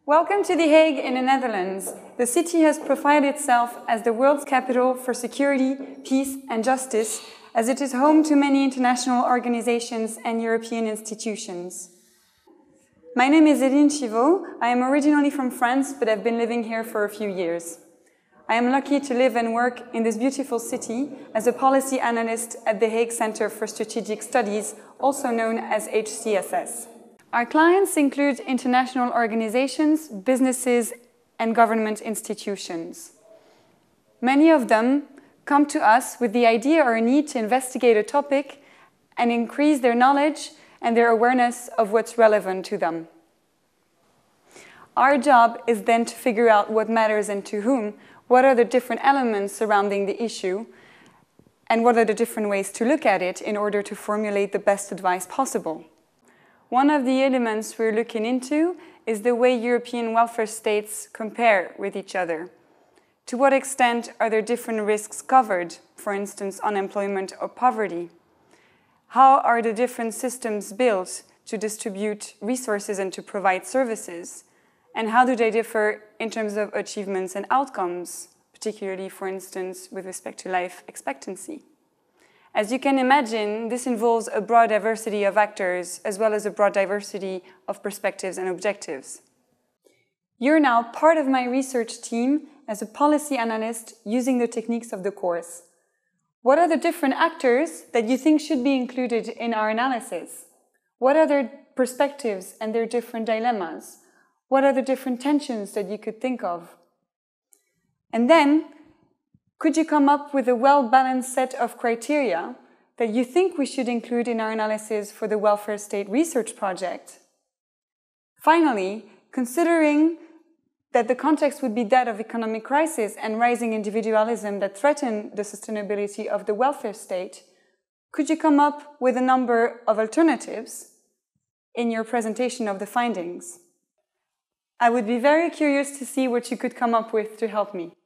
Welcome to The Hague in the Netherlands. The city has profiled itself as the world's capital for security, peace and justice, as it is home to many international organizations and European institutions. My name is Eline Chivot. I am originally from France, but I've been living here for a few years. I am lucky to live and work in this beautiful city as a policy analyst at the Hague Center for Strategic Studies, also known as HCSS. Our clients include international organizations, businesses, and government institutions. Many of them come to us with the idea or need to investigate a topic and increase their knowledge and their awareness of what's relevant to them. Our job is then to figure out what matters and to whom, what are the different elements surrounding the issue, and what are the different ways to look at it in order to formulate the best advice possible. One of the elements we're looking into is the way European welfare states compare with each other. To what extent are there different risks covered, for instance, unemployment or poverty? How are the different systems built to distribute resources and to provide services? And how do they differ in terms of achievements and outcomes, particularly, for instance, with respect to life expectancy? As you can imagine, this involves a broad diversity of actors, as well as a broad diversity of perspectives and objectives. You're now part of my research team as a policy analyst using the techniques of the course. What are the different actors that you think should be included in our analysis? What are their perspectives and their different dilemmas? What are the different tensions that you could think of? And then, could you come up with a well-balanced set of criteria that you think we should include in our analysis for the welfare state research project? Finally, considering that the context would be that of economic crisis and rising individualism that threaten the sustainability of the welfare state, could you come up with a number of alternatives in your presentation of the findings? I would be very curious to see what you could come up with to help me.